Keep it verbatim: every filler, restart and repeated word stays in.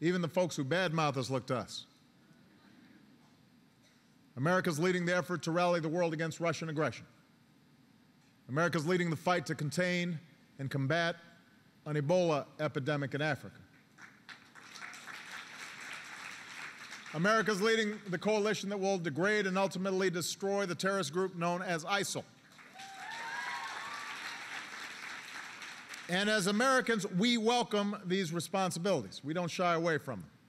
Even the folks who badmouth us look to us. America's leading the effort to rally the world against Russian aggression. America's leading the fight to contain and combat an Ebola epidemic in Africa. America's leading the coalition that will degrade and ultimately destroy the terrorist group known as ISIL. And as Americans, we welcome these responsibilities. We don't shy away from them.